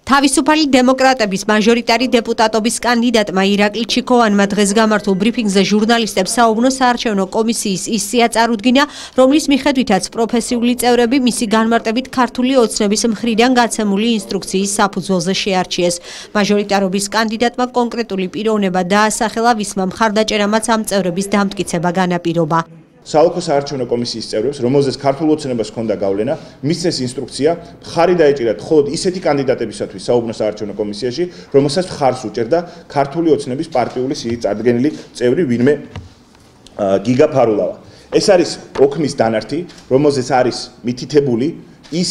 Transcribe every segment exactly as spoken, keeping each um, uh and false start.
თავისუფალი დემოკრატების მაჟორიტარი დეპუტატობის კანდიდატმა ირაკლი ჩიქოვანმა დღეს გამართულ ბრიფინგზე ჟურნალისტებს საუბნო საარჩევნო კომისიის ის სია წარუდგინა, რომლის მიხედვითაც პროფესიული წევრები მისი განმარტებით ქართული ოცნების მხრიდან გაცემული ინსტრუქციის საფუძველზე შეარჩიეს. მაჟორიტარობის კანდიდატმა კონკრეტული პიროვნება დაასახელა, ვისმა მხარდაჭერამაც ამ წევრების დამტკიცება განაპირობა. საოლქო საარჩევნო კომისიის წევრებს, რომელზეც ქართულ ოცნებას ჰქონდა გავლენა, მისცეს ინსტრუქცია მხარი დაეჭირათ მხოლოდ ისეთი კანდიდატებისათვის საუბნო საარჩევნო კომისიაში, რომელსაც მხარს უჭერდა ქართული ოცნების პარტიული სიით წარდგენილი წევრი ვინმე გიგა ფარულავა. ეს არის ოქმის დანართი, რომელზეც არის მითითებული ის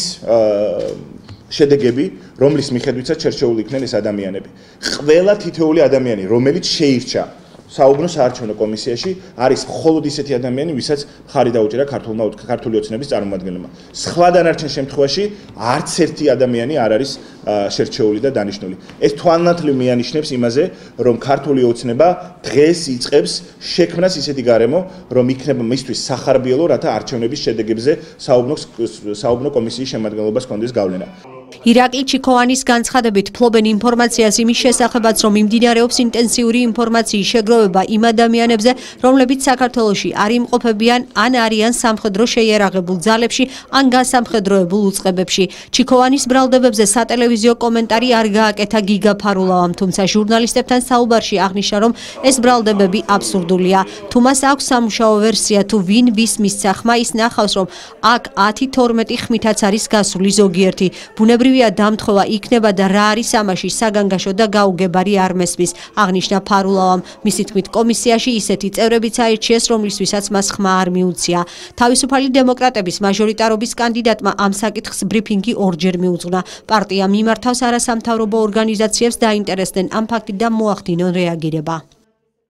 შედეგები, რომლის მიხედვითაც შერჩეული იქნენ ეს ადამიანები. ყველა თითოეული ადამიანი, რომელიც შეირჩა საუბნო საარჩევნო კომისიაში, არის მხოლოდ ისეთი ადამიანი, ვისაც მხარი დაუჭირა ქართული ოცნების წარმომადგენლებმა. სხვა დანარჩენ შემთხვევაში არც ერთი ადამიანი არ არის შერჩეული და დანიშნული. ეს თვალნათლივ მიანიშნებს იმაზე, რომ ქართული ოცნება დღეს იწყებს შექმნას ისეთი გარემო, რომ იქნება მისთვის სახარბიელო, რათა არჩევნების შედეგებზე საუბნო კომისიის შემადგენლობას ჰქონდეს გავლენა. ირაკლი ჩიქოვანის განცხადებით ფლობენ ინფორმაციას იმის შესახებაც, რომ იმდინარეობს ინტენსიური ინფორმაციის შეგროვება იმ ადამიანებზე, რომლებიც საქართველოში არ იმყოფებიან ან არიან სამხედრო შეიარაღებულ ძალებში ან გასამხედროებულ უწყებებში. ჩიქოვანის ბრალდებებზე სატელევიზიო კომენტარი არ გააკეთა გიგა ფარულავამ, თუმცა ჟურნალისტებთან საუბარში აღნიშნა, რომ ეს ბრალდებები აბსურდულია. თუ მას აქვს სამუშაო ვერსია თუ ვინ ვის მისცა ხმა, ის ნახავს, რომ აქ ათი თორმეტი ხმითაც არის გასული ზოგიერთი. ბუნებრივია დამთხოვა იქნება და რა არის ამაში საგანგაშო და გაუგებარი არ მესმის, აღნიშნა ფარულავამ. მისი თქმით, კომისიაში ისეთი წევრებიც აირჩიეს, რომლისთვისაც მას ხმა არ მიუწია. თავისუფალი დემოკრატების მაჟორიტარობის კანდიდატმა ამ საკითხს ბრიფინგი ორჯერ მიუძღვნა. პარტია მიმართავს არასამთავრობო ორგანიზაციებს დაინტერესდნენ ამ ფაქტით და მოახდინონ რეაგირება.